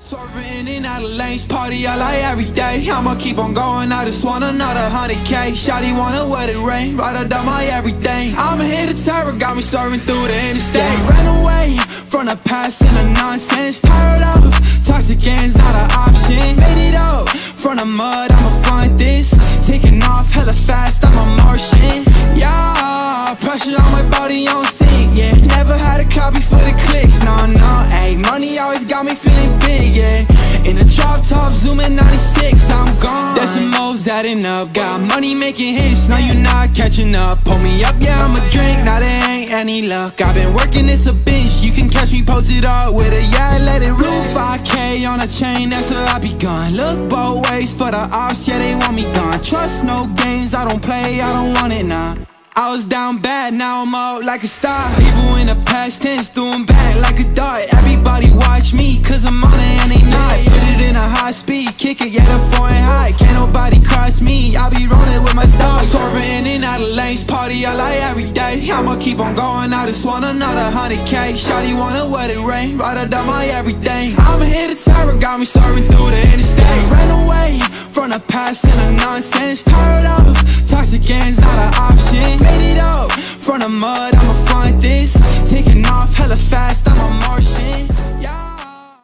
Swerving in out of lanes, party all like every day. I'ma keep on going, I just want another 100K. Shawty wanna wet it rain, ride her down my everything. I'm here to terror, got me swerving through the interstate. Ran away from the past and the nonsense. Tired of toxic ends, not an option. Made it up from the mud, I'ma find this. Taking off hella fast, I'm a Martian. Yeah, pressure on my body on sync, yeah. Never had a copy for the clicks, no, ayy. Money always got me feeling big, yeah. In a drop top, zooming 96, I'm gone. Decimals adding up, got money making hits, now you not catching up. Pull me up, yeah, I'ma drink, now there ain't any luck. I've been working, it's a bitch, you can catch me posted up with a yeah, let it rule. 5K on a chain, that's where I be gone. Look both ways for the ops, yeah, they want me gone. Trust no games, I don't play, I don't want it, nah. I was down bad, now I'm out like a star. People in the past tense, doing back like a dart. Everybody watch me, cause I'm on it and they not. Put it in a high speed, kick it, yeah, the foreign high. Can't nobody cross me, I be rolling with my stars. Swerving in out of lanes, party all like every day. I'ma keep on going, I just want another 100K. Shawty wanna wet it rain, ride her down my everything. I'm here to terror, got me swerving through the interstate. Ran away from the past and the nonsense. Tired of toxic ends, not an option. Made it up from the mud,